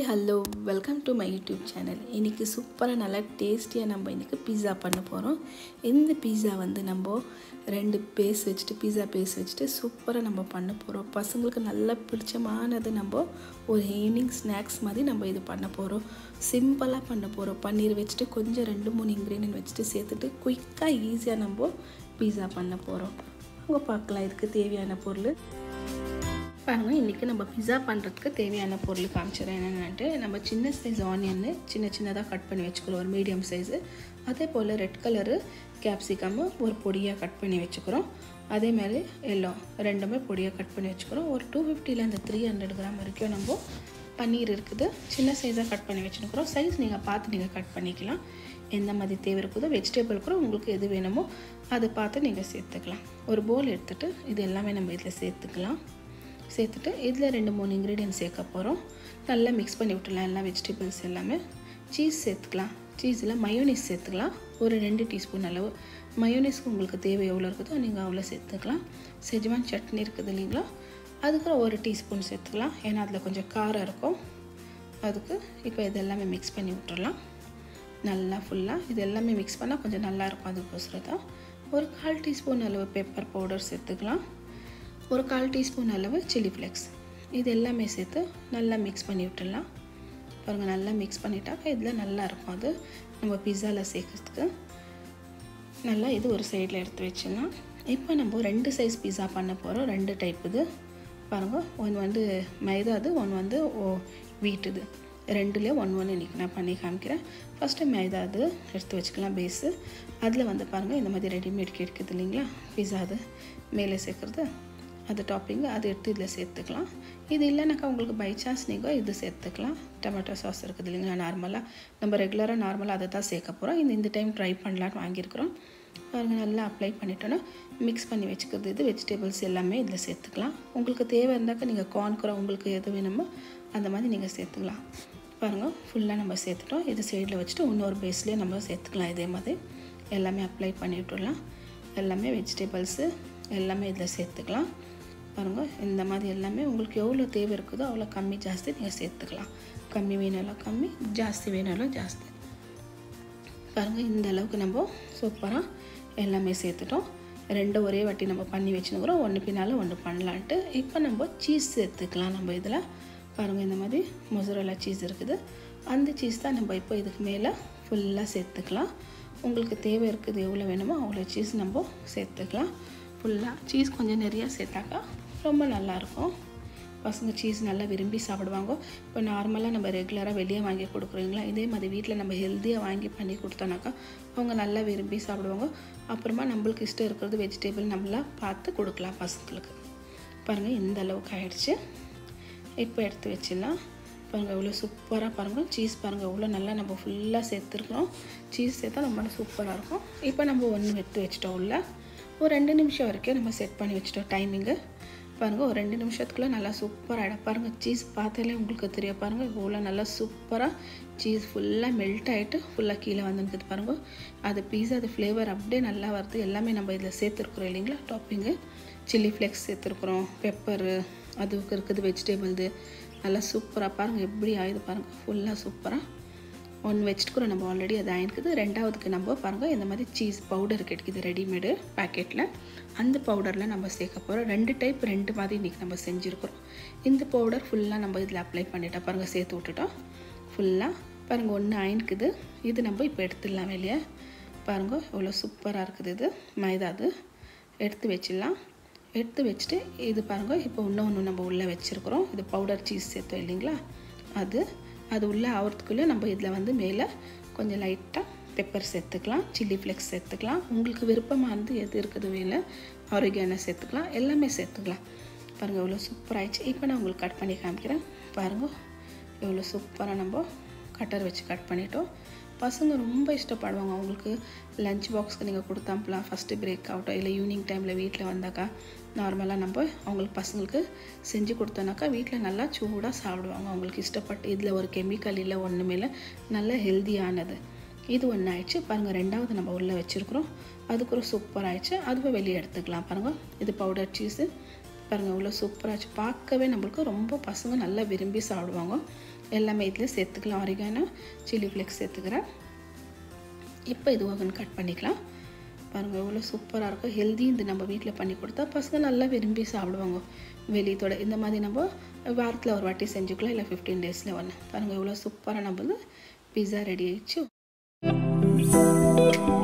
Hi hello welcome to my YouTube channel. இன்றைக்கி சூப்பராக நல்லா டேஸ்டியாக நம்ம இன்றைக்கி பீஸா பண்ண போகிறோம். இந்த பீஸா நம்ம 2 பேஸ் வச்சுட்டு பீஸா பேஸ் வச்சுட்டு சூப்பராக நம்ம பண்ண போகிறோம். பசங்களுக்கு நல்லா பிடிச்சமானது நம்ம ஒரு ஈவினிங் ஸ்நாக்ஸ் மாதிரி நம்ம இது பண்ண போகிறோம். சிம்பிளாக பண்ண போகிறோம். பன்னீர் வச்சுட்டு கொஞ்சம் 2-3 இன்க்ரீடியன்ட் வச்சுட்டு சேர்த்துட்டு குயிக்காக ஈஸியாக நம்ம பீஸா பண்ண போகிறோம். அவங்க பார்க்கலாம். இதுக்கு தேவையான பொருள் பாருங்கள். இன்றைக்கி நம்ம பிஸா பண்ணுறதுக்கு தேவையான பொருள் காமிச்சிடறேன். என்னென்னட்டு நம்ம சின்ன சைஸ் ஆனியன்னு சின்னதாக கட் பண்ணி வச்சுக்கிறோம், ஒரு மீடியம் சைஸு. அதே போல் ரெட் கலரு கேப்சிகம்மு ஒரு பொடியாக கட் பண்ணி வச்சுக்கிறோம். அதேமாதிரி எல்லோ ரெண்டுமே பொடியாக கட் பண்ணி வச்சுக்கிறோம். ஒரு 250 300 கிராம் வரைக்கும் நம்ம பன்னீர் இருக்குது, சின்ன சைஸாக கட் பண்ணி வச்சுருக்கிறோம். சைஸ் நீங்கள் பார்த்து நீங்கள் கட் பண்ணிக்கலாம். எந்த மாதிரி தேவை இருக்குதோ வெஜிடபிள் கூட உங்களுக்கு எது வேணுமோ அதை பார்த்து நீங்கள் சேர்த்துக்கலாம். ஒரு பவுல் எடுத்துகிட்டு இது எல்லாமே நம்ம இதில் சேர்த்துட்டு இதில் 2-3 இன்க்ரீடியன்ட் சேர்க்க போகிறோம். நல்லா மிக்ஸ் பண்ணி விட்டுலாம் எல்லா வெஜிடபிள்ஸ் எல்லாமே. சீஸ் சேர்த்துக்கலாம். சீஸில் மயோனீஸ் சேர்த்துக்கலாம். ஒரு 2 டீஸ்பூன் அளவு மயோனீஸ்க்கு உங்களுக்கு தேவை எவ்வளோ இருக்குதோ நீங்கள் அவ்வளோ சேர்த்துக்கலாம். செஜ்வான் சட்னி இருக்குது இல்லைங்களா, அதுக்கு 1 டீஸ்பூன் சேர்த்துக்கலாம். ஏன்னா அதில் கொஞ்சம் காரம் இருக்கும். அதுக்கு இப்போ இது எல்லாமே மிக்ஸ் பண்ணி விட்டுடலாம். நல்லா ஃபுல்லாக இது எல்லாமே மிக்ஸ் பண்ணால் கொஞ்சம் நல்லாயிருக்கும். அதுக்கோசரம் தான் ஒரு 1/4 டீஸ்பூன் அளவு பெப்பர் பவுடர் சேர்த்துக்கலாம். ஒரு 1/4 டீஸ்பூன் அளவு சில்லி ஃப்ளேக்ஸ் இது எல்லாமே சேர்த்து நல்லா மிக்ஸ் பண்ணி விட்டுடலாம். பாருங்கள், நல்லா மிக்ஸ் பண்ணிட்டாக்கா இதில் நல்லாயிருக்கும். அது நம்ம பிஸாவில் சேர்க்குறதுக்கு நல்லா இது ஒரு சைடில் எடுத்து வச்சிடலாம். இப்போ நம்ம 2 சைஸ் பிஸா பண்ண போகிறோம். 2 டைப் இது பாருங்கள். ஒன்று மைதா, அது ஒன்று வீட்டுது. 2லேயே 1 இன்றைக்கி நான் பண்ணி காமிக்கிறேன். ஃபஸ்ட்டு மைதா அது எடுத்து வச்சுக்கலாம் பேஸு. அதில் பாருங்கள் இந்த மாதிரி ரெடிமேட் கிடைக்குது இல்லைங்களா, பிஸா அது மேலே சேர்க்குறது, அது டாப்பிங்கு அது எடுத்து இதில் சேர்த்துக்கலாம். இது இல்லைனாக்கா உங்களுக்கு பை சான்ஸ் நீங்கள் இது சேர்த்துக்கலாம். டொமேட்டோ சாஸ் இருக்குது இல்லைங்களா, நம்ம ரெகுலராக அதை தான் சேர்க்க போகிறோம். இந்த டைம் ட்ரை பண்ணலான்னு வாங்கியிருக்கிறோம். பாருங்கள், நல்லா அப்ளை பண்ணிட்டோன்னா மிக்ஸ் பண்ணி வச்சுக்கிறது. இது வெஜிடபிள்ஸ் எல்லாமே இதில் சேர்த்துக்கலாம். உங்களுக்கு தேவை இருந்தாக்கா நீங்கள் கார்ன்குரா உங்களுக்கு எது வேணுமோ அந்த மாதிரி நீங்கள் சேர்த்துக்கலாம். பாருங்கள், ஃபுல்லாக நம்ம சேர்த்துட்டோம். இது சைடில் வச்சுட்டு இன்னொரு பேஸ்லேயே நம்ம சேர்த்துக்கலாம். இதே மாதிரி எல்லாமே அப்ளை பண்ணி விட்டுடலாம். எல்லாமே வெஜிடபிள்ஸு எல்லாமே இதில் சேர்த்துக்கலாம். பாருங்கள், இந்த மாதிரி எல்லாமே உங்களுக்கு எவ்வளோ தேவை இருக்குதோ அவ்வளோ கம்மி ஜாஸ்தி நீங்கள் சேர்த்துக்கலாம். கம்மி வேணாலும் கம்மி, ஜாஸ்தி வேணாலும் ஜாஸ்தி. பாருங்கள், இந்த அளவுக்கு நம்ம சூப்பராக எல்லாமே சேர்த்துட்டோம். 2 ஒரே வாட்டி நம்ம பண்ணி வச்சுருக்கிறோம். ஒன்று பின்னால் ஒன்று பண்ணலான்ட்டு. இப்போ நம்ம சீஸ் சேர்த்துக்கலாம். நம்ம இதில் பாருங்கள், இந்த மாதிரி மொசரல்லா சீஸ் இருக்குது. அந்த சீஸ் தான் நம்ம இப்போ இதுக்கு மேலே ஃபுல்லாக சேர்த்துக்கலாம். உங்களுக்கு தேவை இருக்குது எவ்வளோ வேணுமோ அவ்வளோ சீஸ் நம்ம சேர்த்துக்கலாம். ஃபுல்லாக சீஸ் கொஞ்சம் நிறையா சேர்த்தாக்கா ரொம்ப நல்லாயிருக்கும். பசங்க சீஸ் நல்லா விரும்பி சாப்பிடுவாங்க. இப்போ நார்மலாக நம்ம ரெகுலராக வெளியே வாங்கி கொடுக்குறீங்களா, இதே மாதிரி வீட்டில் நம்ம ஹெல்த்தியாக வாங்கி பண்ணி கொடுத்தோன்னாக்கா அவங்க நல்லா விரும்பி சாப்பிடுவாங்க. அப்புறமா நம்மளுக்கு இஷ்டம் இருக்கிறது வெஜிடபிள் நம்மளா பார்த்து கொடுக்கலாம் பசங்களுக்கு. பாருங்கள், இந்த அளவுக்கு ஆகிடுச்சு. இப்போ எடுத்து வச்சிடலாம். பாருங்கள், எவ்வளோ சூப்பராக பாருங்கள் சீஸ் பாருங்கள் எவ்வளோ நல்லா நம்ம ஃபுல்லாக சேர்த்துருக்குறோம். சீஸ் சேர்த்தா ரொம்ப சூப்பராக இருக்கும். இப்போ நம்ம ஒன்று எடுத்து வச்சிட்டோம். உள்ள ஒரு 2 நிமிஷம் வரைக்கும் நம்ம செட் பண்ணி வச்சிட்டோம் டைமிங்கு. பாருங்கள், ஒரு 2 நிமிஷத்துக்குள்ளே நல்லா சூப்பராக பாருங்கள். சீஸ் பார்த்தாலே உங்களுக்கு தெரியும். பாருங்கள், இவ்வளோ நல்லா சூப்பராக சீஸ் ஃபுல்லாக மெல்ட் ஆகிட்டு ஃபுல்லாக கீழே வந்துருக்குது. பாருங்கள், அது பீஸா அது ஃப்ளேவர் அப்படியே நல்லா வருது. எல்லாமே நம்ம இதில் சேர்த்துருக்குறோம் இல்லைங்களா, டாப்பிங்கு சில்லி ஃப்ளேக்ஸ் சேர்த்துருக்குறோம், பெப்பரு அதுக்கு இருக்குது, வெஜிடபிள்து நல்லா சூப்பராக பாருங்கள் எப்படி ஆயுது. பாருங்கள், ஃபுல்லாக சூப்பராக 1 வச்சுட்டு கூட நம்ம ஆல்ரெடி அது ஆயிருக்குது. 2வதுக்கு நம்ம பாருங்கள் இந்த மாதிரி சீஸ் பவுடர் கிடைக்குது ரெடிமேடு பேக்கெட்டில். அந்த பவுடரில் நம்ம சேர்க்க போகிறோம். 2 டைப் 2 மாதிரி இன்றைக்கி நம்ம செஞ்சுருக்கிறோம். இந்த பவுடர் ஃபுல்லாக நம்ம இதில் அப்ளை பண்ணிட்டோம். பாருங்கள், சேர்த்து விட்டுட்டோம் ஃபுல்லாக. பாருங்கள், 1 ஆயினுக்குது. இது நம்ம இப்போ எடுத்துடலாம் வெளியே. பாருங்கள், எவ்வளோ சூப்பராக இருக்குது. இது மைதா அது எடுத்து வச்சிடலாம். எடுத்து வச்சுட்டு இது பாருங்கள், இப்போ இன்னொன்று நம்ம உள்ளே வச்சுருக்குறோம். இது பவுடர் சீஸ் சேர்த்தோம் இல்லைங்களா, அது உள்ளே ஆகிறதுக்குள்ளே நம்ம இதில் மேலே கொஞ்சம் லைட்டாக பெப்பர் சேர்த்துக்கலாம், சில்லி ஃப்ளேக்ஸ் சேர்த்துக்கலாம். உங்களுக்கு விருப்பமானது எது இருக்குது வேலை ஆரோக்கியான சேர்த்துக்கலாம், எல்லாமே சேர்த்துக்கலாம். பாருங்கள், எவ்வளோ சூப்பராகிடுச்சு. இப்போ நான் உங்களுக்கு கட் பண்ணி காமிக்கிறேன். பாருங்கள், எவ்வளோ சூப்பராக நம்ம கட்டர் வச்சு கட் பண்ணிட்டோம். பசங்க ரொம்ப இஷ்டப்படுவாங்க. அவங்களுக்கு லஞ்ச் பாக்ஸ்க்கு நீங்கள் கொடுத்தாம்பலாம். ஃபஸ்ட்டு பிரேக் ஆகட்டும் இல்லை ஈவினிங் டைமில் வீட்டில் வந்தாக்கா நார்மலாக நம்ம அவங்களுக்கு பசங்களுக்கு செஞ்சு கொடுத்தோன்னாக்கா வீட்டில் நல்லா சூடாக சாப்பிடுவாங்க. அவங்களுக்கு இஷ்டப்பட்டு. இதில் ஒரு கெமிக்கல் இல்லை, ஒன்றுமே இல்லை, நல்ல ஹெல்த்தியானது. இது ஒன்று ஆயிடுச்சு. பாருங்கள், 2வது நம்ம உள்ளே வச்சுருக்குறோம். அதுக்கு ஒரு சூப்பர் ஆயிடுச்சு. அதுவே வெளியே எடுத்துக்கலாம். பாருங்கள், இது பவுடர் சீஸு. பாருங்கள், இவ்வளோ சூப்பராகிடுச்சு. பார்க்கவே நம்மளுக்கு ரொம்ப பசங்க நல்லா விரும்பி சாப்பிடுவாங்க. எல்லாமே இதில் சேர்த்துக்கலாம். ஆரிகானோ, சில்லி ஃப்ளேக்ஸ் சேர்த்துக்கிறேன். இப்போ இது ஓவன் கட் பண்ணிக்கலாம். பாருங்கள் எவ்வளோ சூப்பராக இருக்கும். ஹெல்தி இது நம்ம வீட்டில் பண்ணி கொடுத்தா பசங்க நல்லா விரும்பி சாப்பிடுவாங்க. வெளியத்தோட இந்த மாதிரி நம்ம வாரத்தில் ஒரு வாட்டி செஞ்சுக்கலாம், இல்லை 15 டேஸில் ஒன்று. பாருங்கள் எவ்வளோ சூப்பராக நம்மளுக்கு பிஸா ரெடி ஆயிடுச்சு.